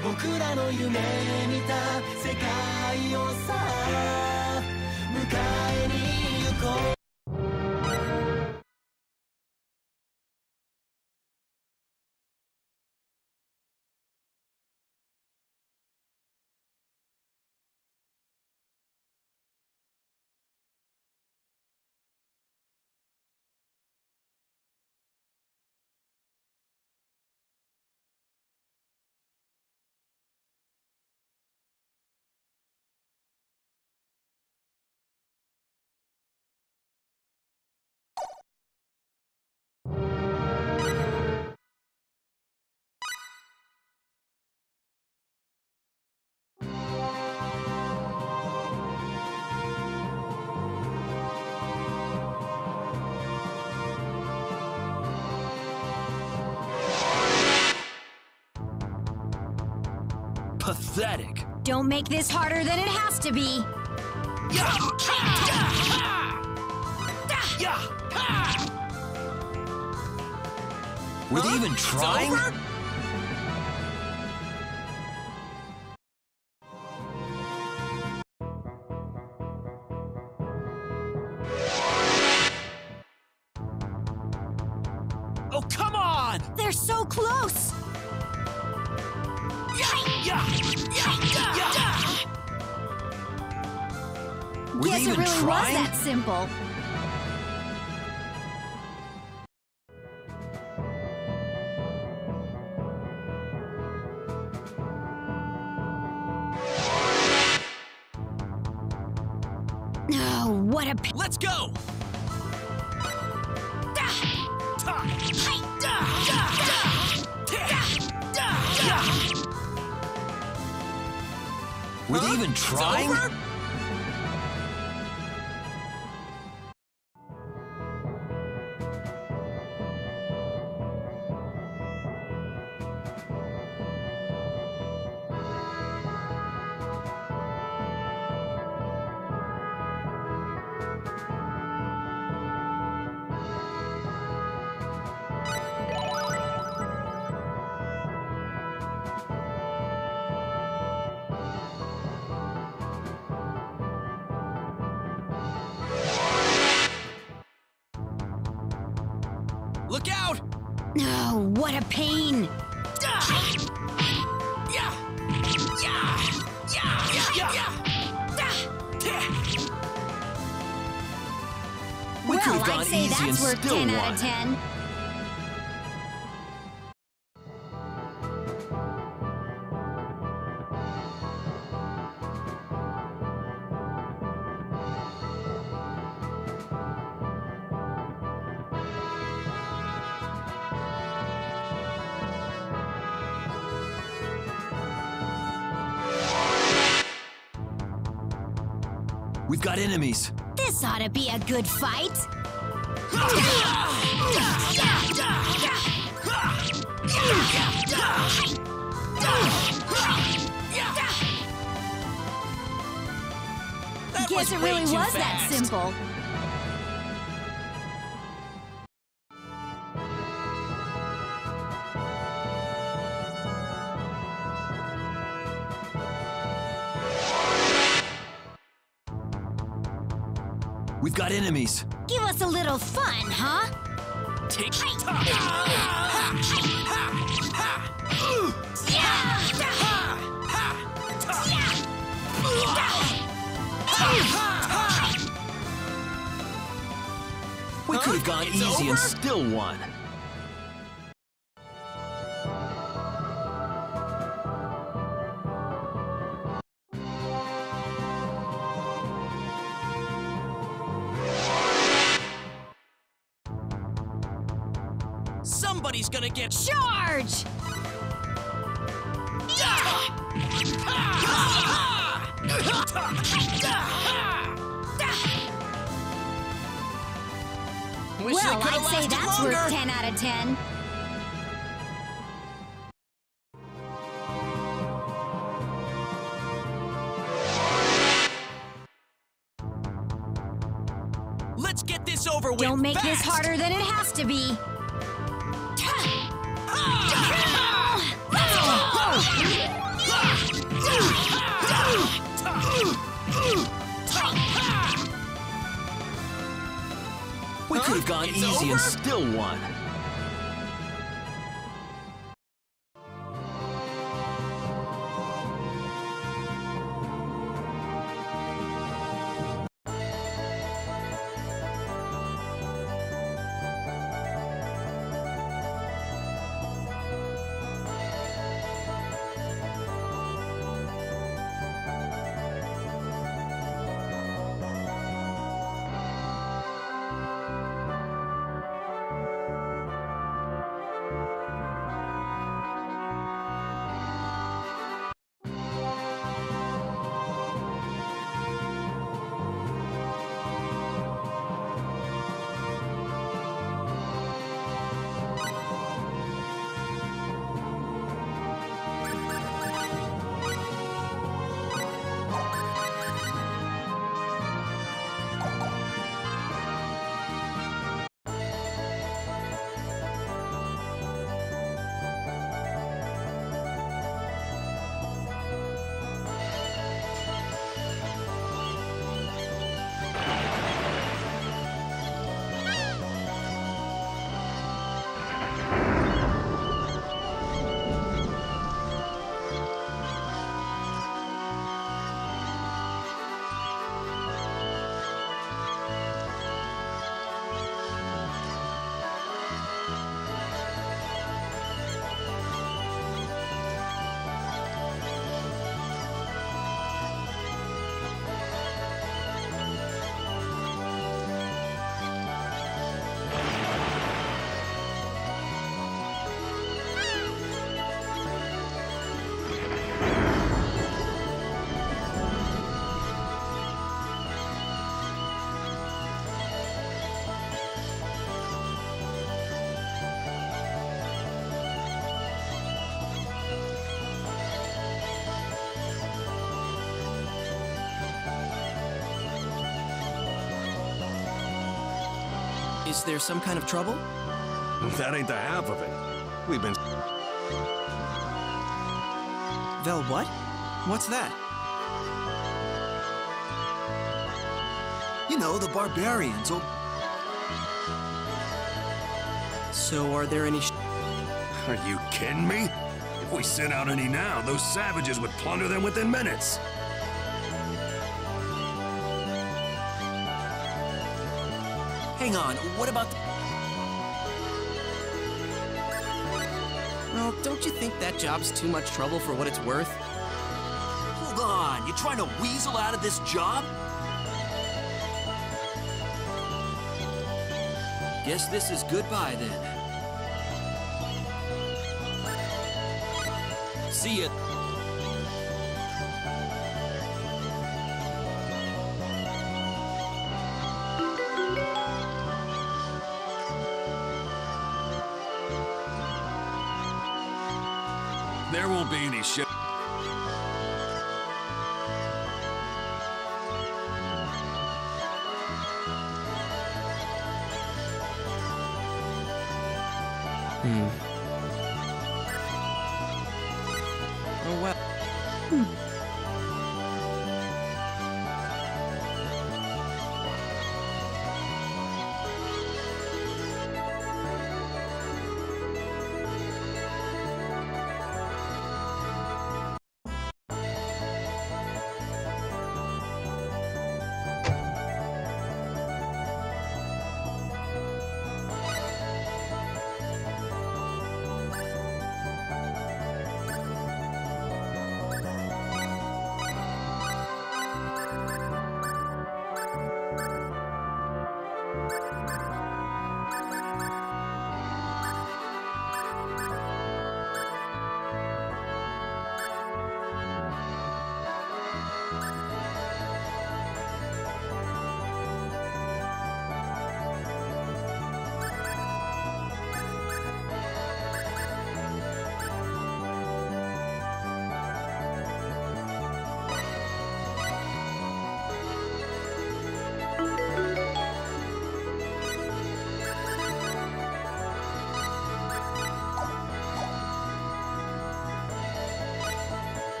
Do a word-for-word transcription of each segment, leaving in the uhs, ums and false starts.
僕らの夢見た世界をさ迎えに行こう。 Pathetic. Don't make this harder than it has to be. Were they even trying? Oh, come on! They're so close! Were Guess they it even really trying? was that simple. Oh, what a p- Let's go! Were they even trying? Look out! Oh, what a pain! We could have Well, gone I'd say easy and that's worth still ten won. out of ten. We've got enemies. This ought to be a good fight. That Guess was it way really too was that fast. simple. We've got enemies. Give us a little fun, huh? Take We could have gone It's easy over? and still won. Somebody's gonna get Charge! Wish they Well, coulda I'd say lasted that's longer. worth ten out of ten. Let's get this over with. Don't make fast. this harder than it has to be. could have gone It's easy over? and still won. Is there some kind of trouble? That ain't the half of it. We've been... Vel, what? What's that? You know, the barbarians. Oh, So are there any sh Are you kidding me? If we sent out any now, those savages would plunder them within minutes. hang on. What about the... Well, don't you think that job's too much trouble for what it's worth? Hold on. You trying to weasel out of this job? Guess this is goodbye then. See ya. There won't be any shit. Hmm. Oh well.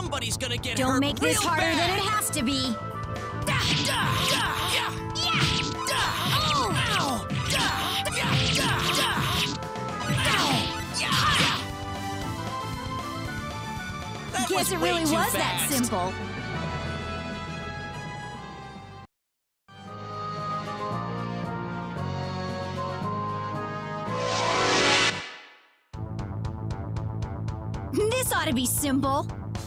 Somebody's gonna get Don't hurt make this real harder bad. than it has to be. That Guess was it way really too was that fast. simple. This ought to be simple.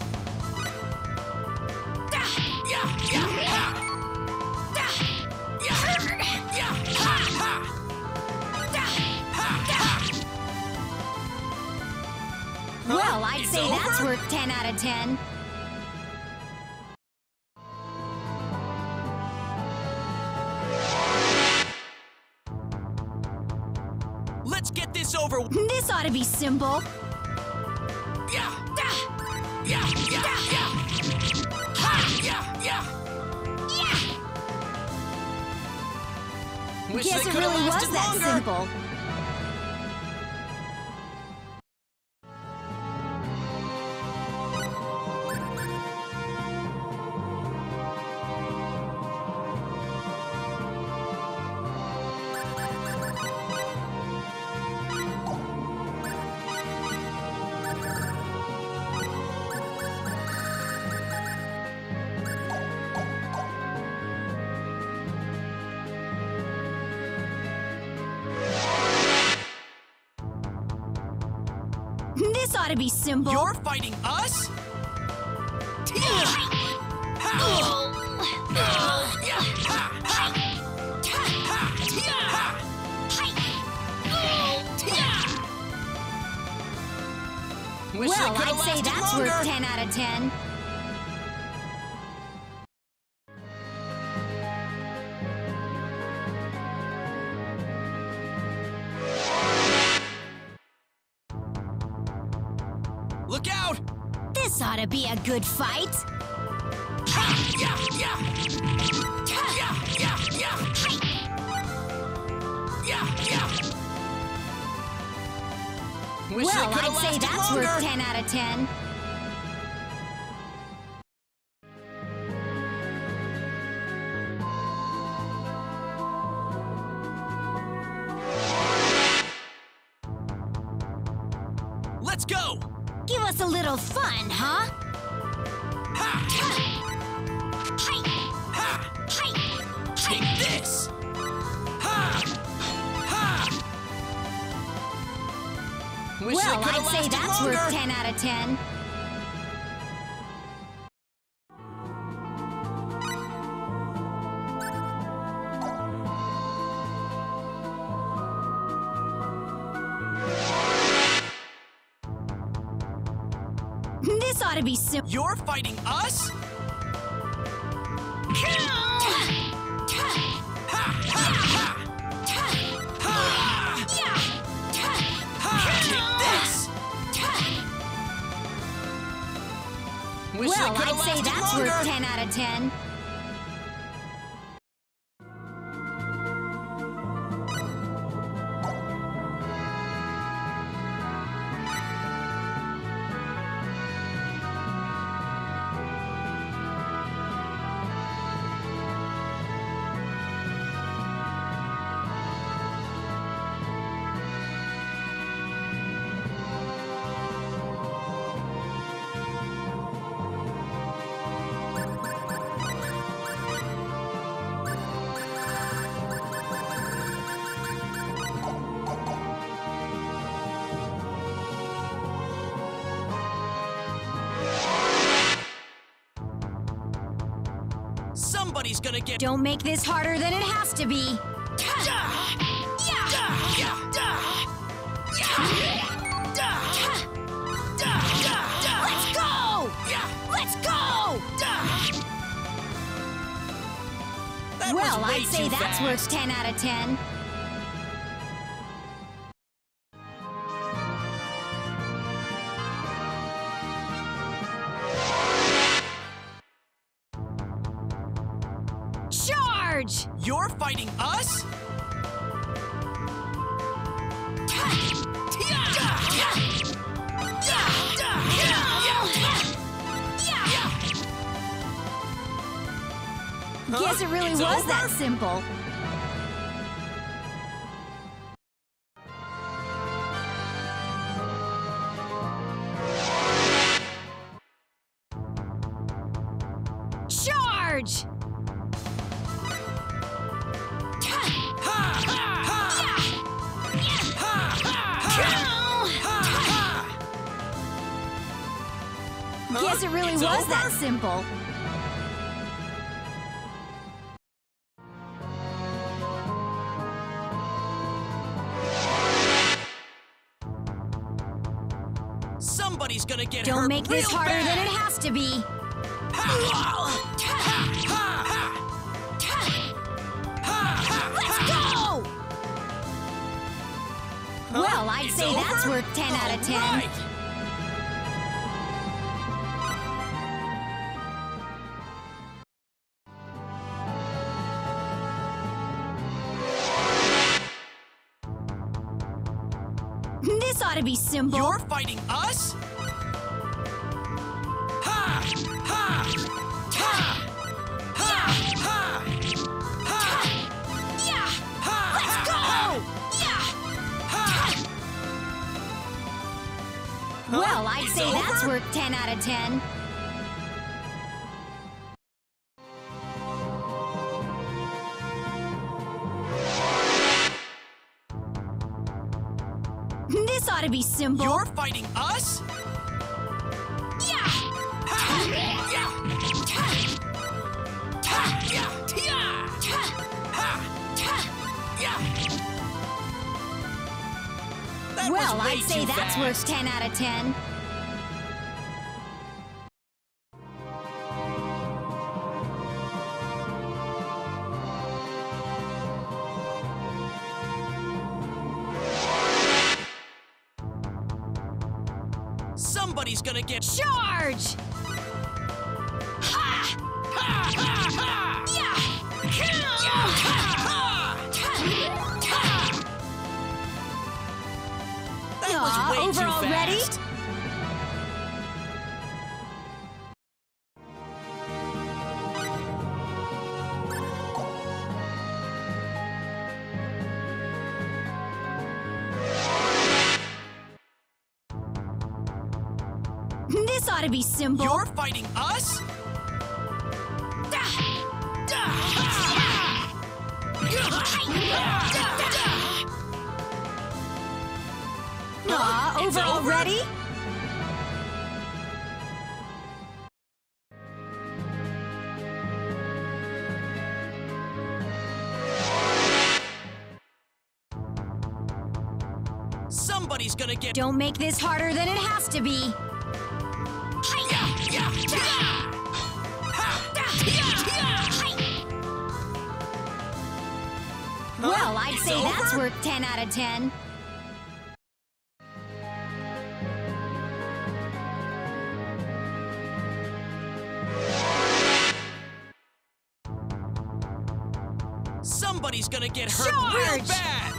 Well, I'd It's say that's over? worth ten out of ten. Let's get this over with. This ought to be simple. Wish Guess they it could've really was lasted that longer. simple. This ought to be simple. You're fighting us? Wish they Well, could've I'd say lasted that's longer. worth ten out of ten. Look out! This ought to be a good fight. Wish they Well, could've I'd say lasted that's longer. worth ten out of ten. Let's go! Give us a little fun, huh? Take this! Ha! Ha! Wish Well, they could've I'd say lasted that's longer. worth ten out of ten. This ought to be simple. You're fighting us? Take this! Wish they Well, could've I'd say lasted that's longer. worth ten out of ten. Somebody's gonna get. Don't make this harder than it has to be. Let's go! Let's go! That Well, was way I'd say too that's fast. worth ten out of ten. Charge! You're fighting us? Guess it really It's was over? that simple. Charge! Guess it really It's was over? that simple. Somebody's gonna get Don't hurt make this real harder bad. than it has to be. Let's go! Well, I'd It's say over? that's worth ten out of ten. All right. This ought to be simple. You're fighting us? Ha! Ha! Ha! Ha! Ha! Ha! Yeah! Ha! Let's go! Ha! Yeah! Well, I'd It's say that's over? worth ten out of ten. This ought to be simple. You're fighting us? Yeah! Ha! Yeah! Ha! Yeah! Yeah! Ha! Yeah! That Well, was way I'd say too that's fast. worth ten out of ten. Somebody's gonna get Charge! Ha! Ha! Ha! Ha! Yeah! Yeah! Ha! Ha! That Aw, was way over too already? fast. This ought to be simple. You're fighting us? Aw, It's over over? already? Somebody's gonna get Don't make this harder than it has to be. Yeah! Yeah! Yeah! Well, I'd It's say that's over? worth ten out of ten. Somebody's gonna get hurt real Charge! bad.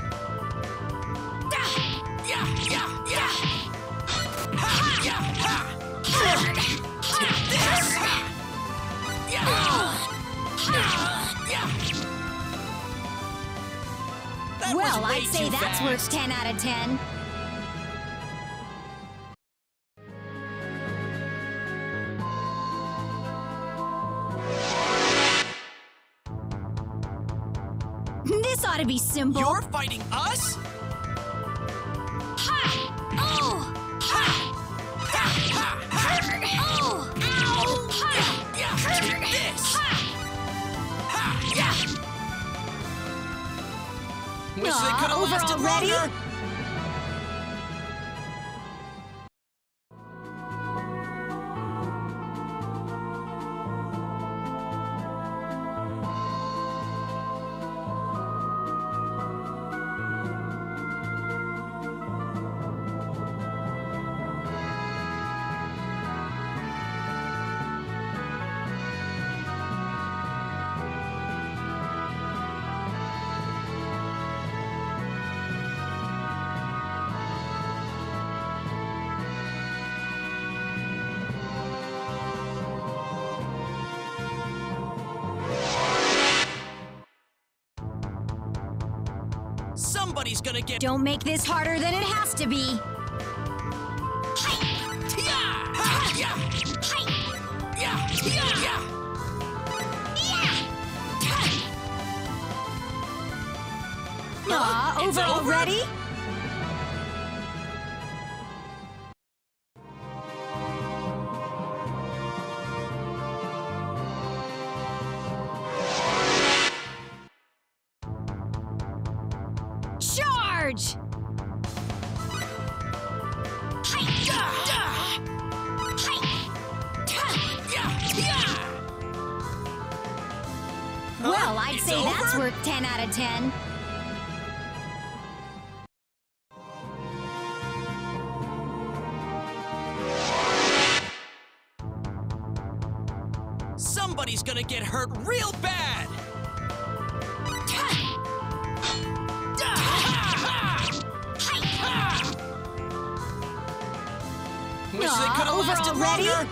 Yeah! Yeah! Yeah! Ha! Yeah! Ha! Take this! Yeah! Yeah! That Well, was way I'd say too that's fast. worth ten out of ten. This ought to be simple. You're fighting us? Ha! Oh! Ha! Ha! Ha! Ha! Oh! Ow! Ha! Yeah! Take this! Ha! Yeah! Wish Aw, they could have over lasted already? longer. Somebody's gonna get. Don't make this harder than it has to be. Yeah! Ha! Yeah! Yeah! Yeah! Yeah! Aw, It's over over? already? Charge! Well, I'd It's say that's over? worth ten out of ten. Somebody's gonna get hurt real bad! Wish they Aw, could have over lasted already? longer!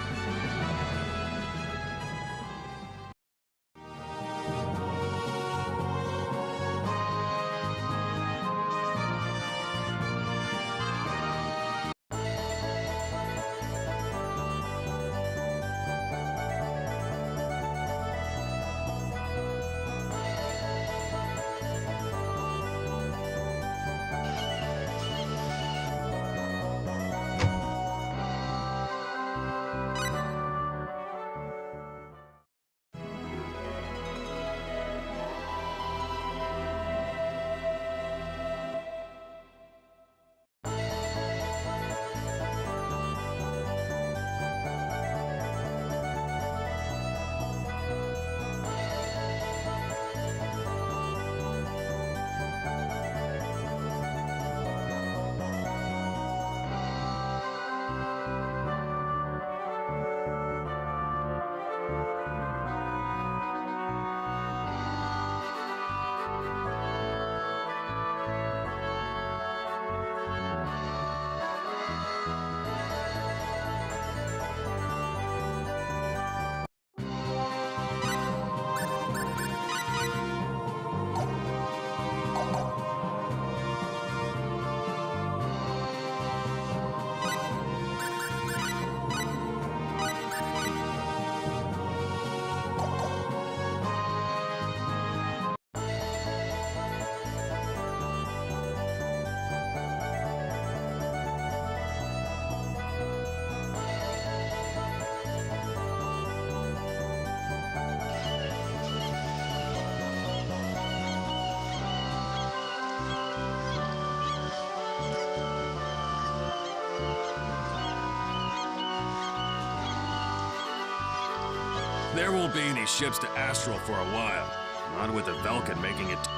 There won't be any ships to Astral for a while. Not with the Vulcan making it.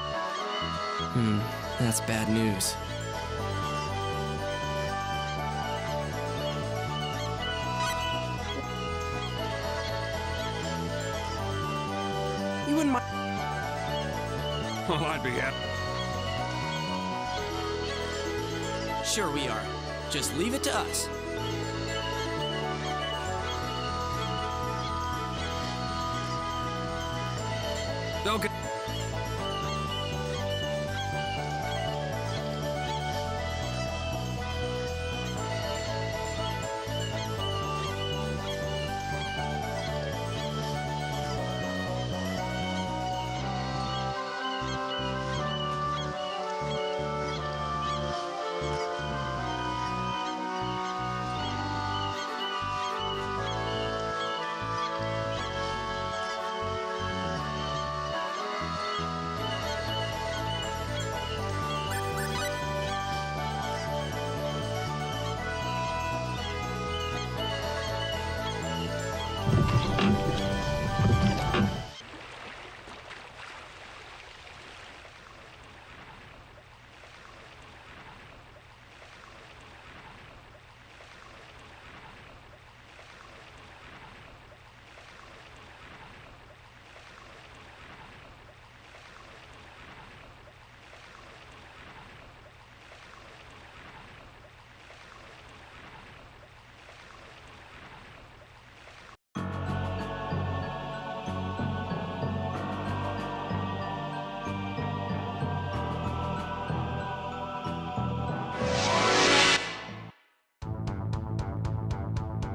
Hmm, that's bad news. You wouldn't mind. Oh, I'd be happy. Sure we are. Just leave it to us. Vulcan.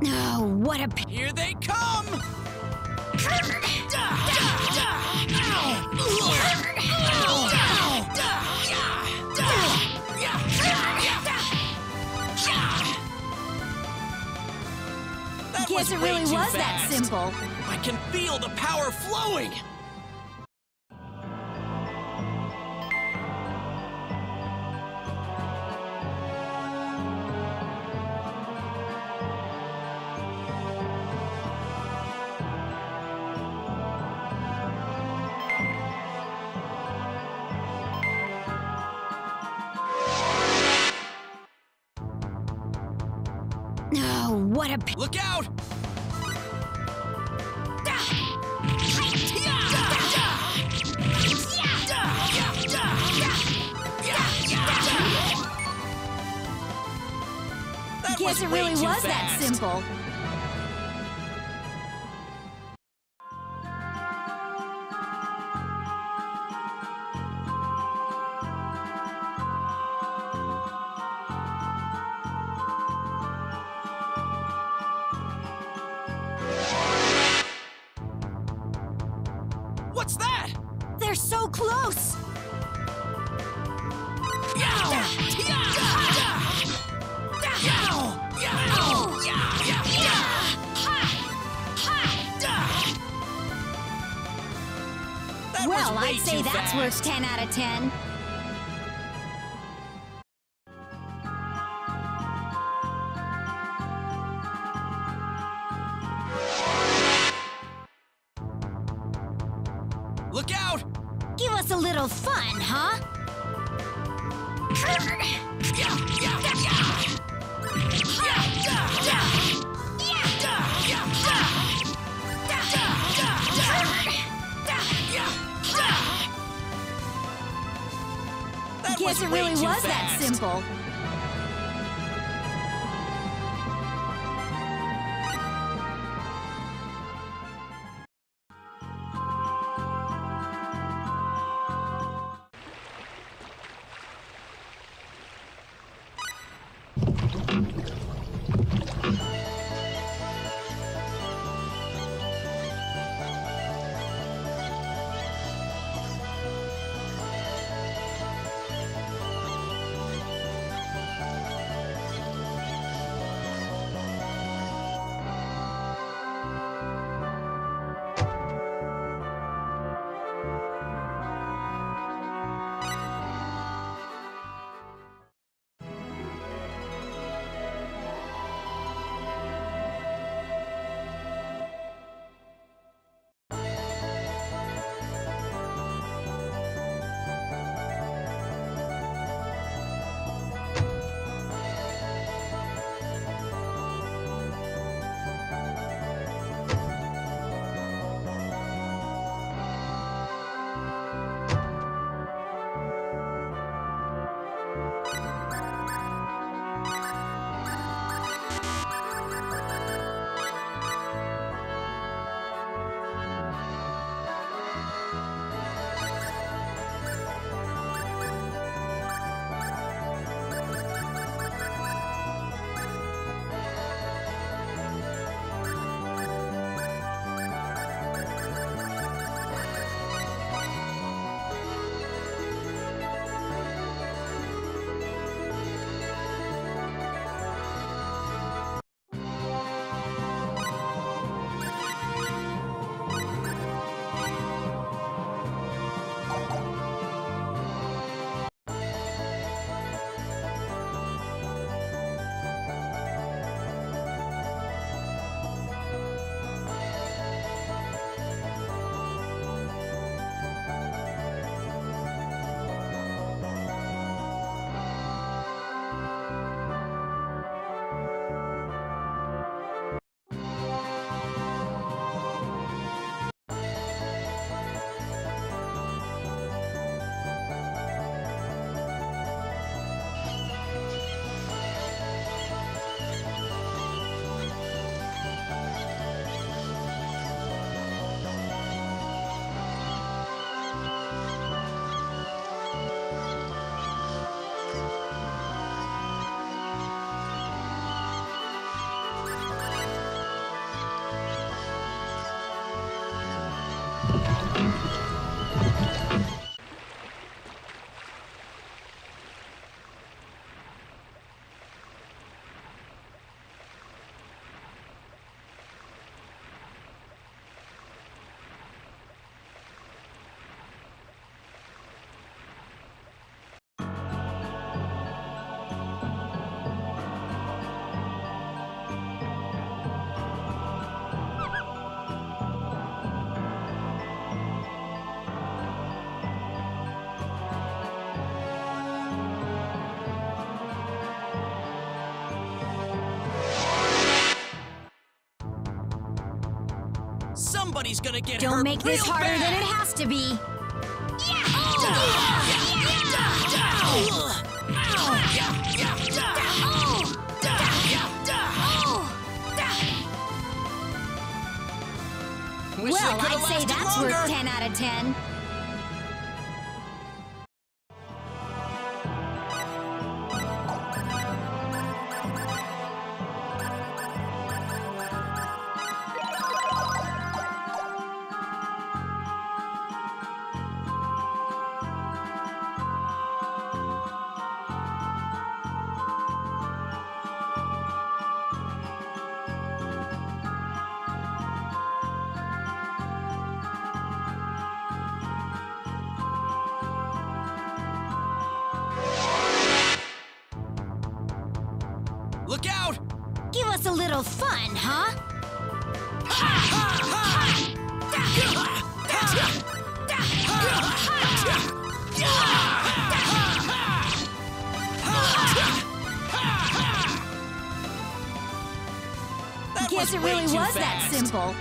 Oh, what a p- Here they come! That Guess it way really too was that fast. simple. I can feel the power flowing! Oh, what a p- Look out! That Guess it way really too was that fast. simple. What's that? They're so close! That was Well, way I'd say too that's fast. worth ten out of ten. Look out! Give us a little fun, huh? That Guess it way really too was that fast. simple. Somebody's gonna get Don't hurt make this real harder bad. than it has to be. Wish Well, they could've I'd say lasted that's longer. worth ten out of ten. Look out! Give us a little fun, huh? That Guess was it way really too was that fast. simple.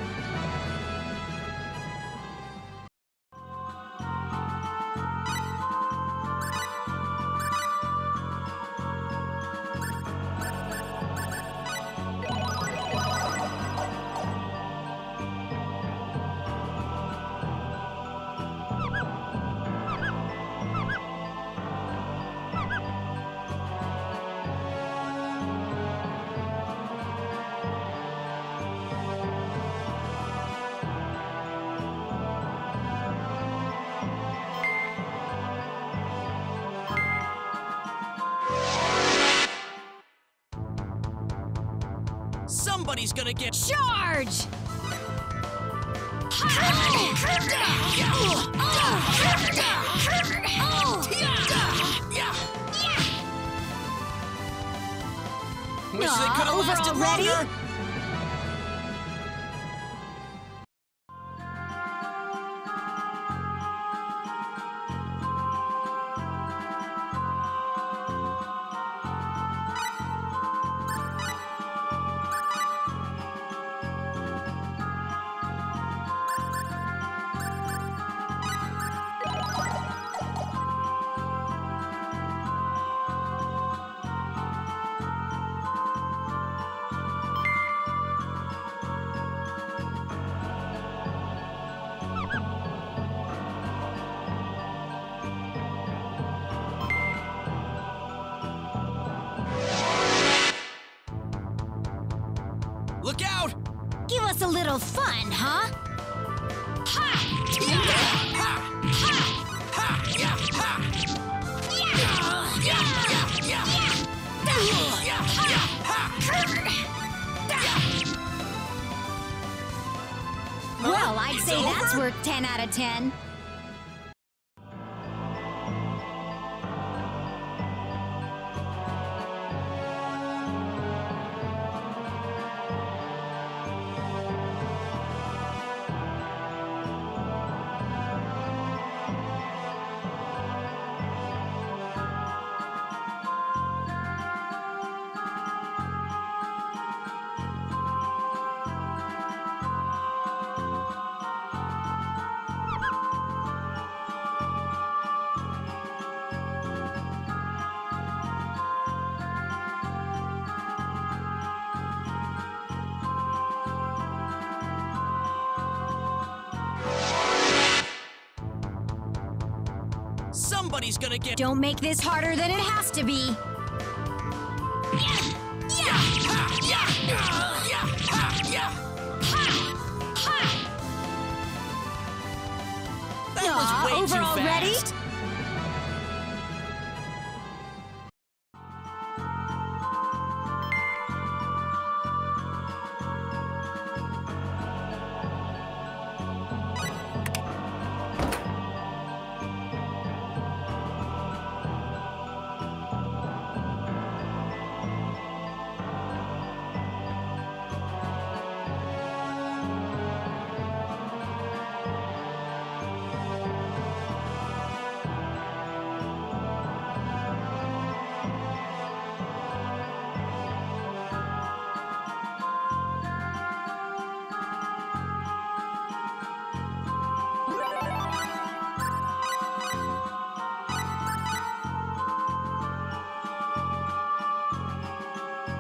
Somebody's gonna get Charge! Wish they Aw, could've over lasted already? longer. Look out! Give us a little fun, huh? Well, I'd say that's worth ten out of ten. Somebody's gonna get. Don't make this harder than it has to be. That Aw, was way over too already? fast.